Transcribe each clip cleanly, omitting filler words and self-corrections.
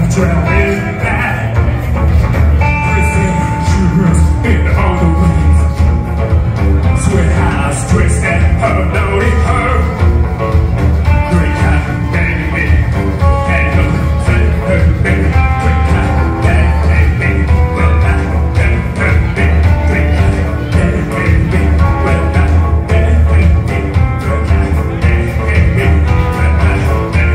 traveling back, prisoners in all the ways. Sweat has twisted her, loading her. Great cat, baby, and her baby. Great cat, baby, well that baby, great cat, baby, well that baby, great cat, baby, well that baby.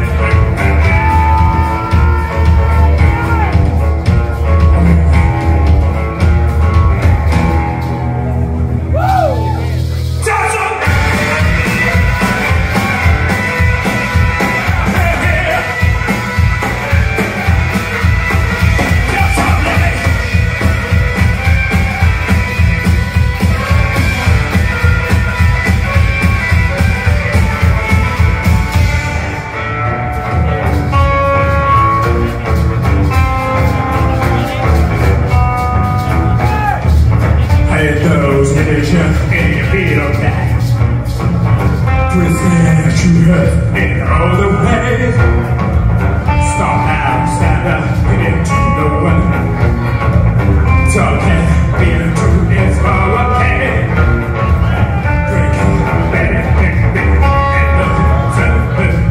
Those images in your feet of that present truth in all the ways. Stop now, stand up, into the one. Talking, being true is all okay. Breaking, baby, and love,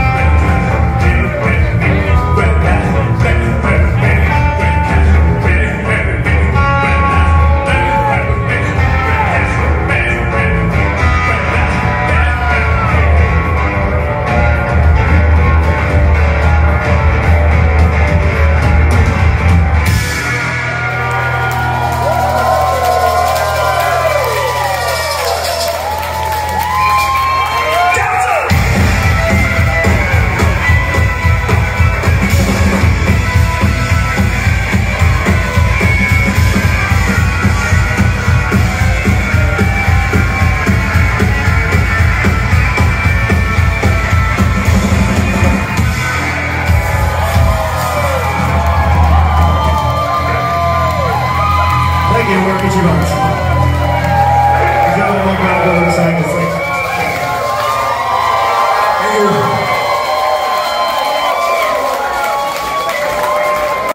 Thank you, work Ichi-Bons. If you don't look out the other side, it's like... Thank you.